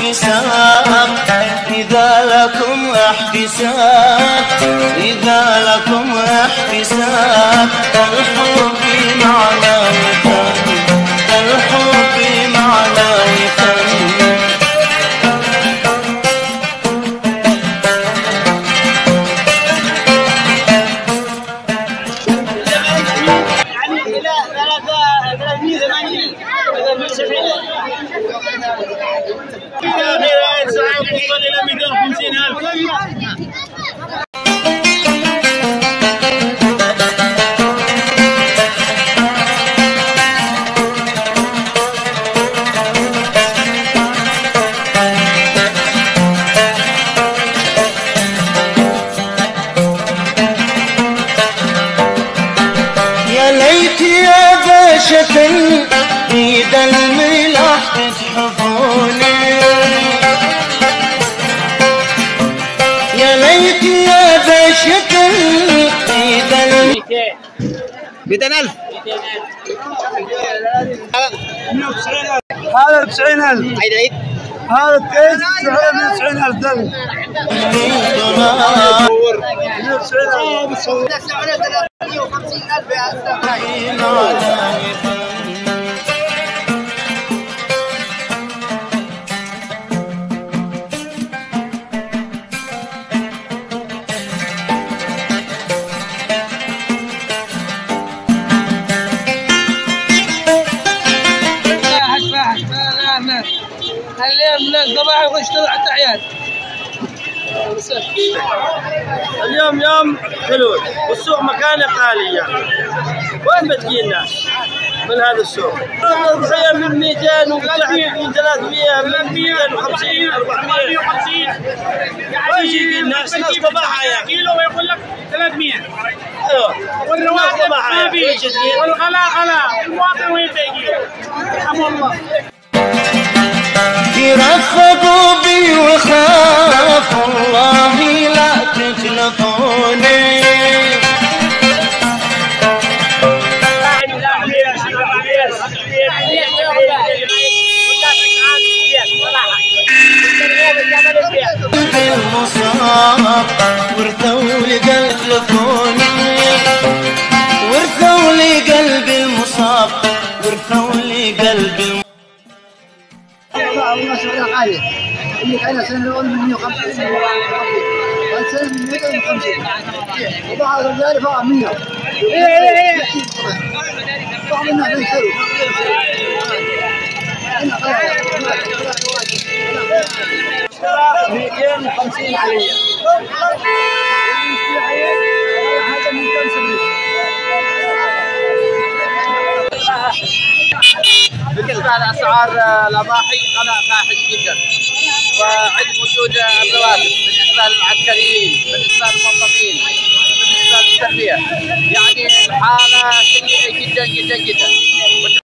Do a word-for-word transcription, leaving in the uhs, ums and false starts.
احتساب، إذا لكم احتساب، إذا لكم احتساب، الحب معنا وفن، الحب معنا وفن. إلى مئتين وخمسين ألف. يا ليت يا باشا ايد الملاح تتحفوني، يا ليت يا باشا ايد الملاح. مئتين ألف. هذا تسعين ألف. عيد عيد. هذا تسعين ألف دل. اليوم الصباح يشتغل حتى عيال. اليوم يوم حلول والسوق مكانه خالية، وين بتجي الناس من هذا السوق؟ الضحية من مئتين وتحت من ثلاثمئة من مئتين وخمسين أربعمئة وخمسين. وين يجي الناس؟ ناس طباعة يا كيلو ويقول لك ثلاثمئة. ايوه والرواتب ما في والغلاء غلاء، المواطن وين بيجي؟ رحم الله. ترفقوا بي وخافوا الله لا تتلفوني. بالمصاب ورثوا لي قلب تلفوني، ورثوا لي قلب المصاب، ورثوا لي قلب المصاب. والله شغلة عالية، اللي كان سنة الأول من مئة وخمسين والسنة من مئتين وخمسين، وبعض الرجال فوق مئة. بعض الناس يشتروا. مئتين وخمسين عليا. هذا من كم سنة؟ بالنسبة لأسعار الأضاحي غلاء فاحش جدا، وعدم وجود الرواتب بالنسبة للعسكريين، بالنسبة للموظفين، بالنسبة للتربية، يعني الحالة سيئة جدا جدا جدا.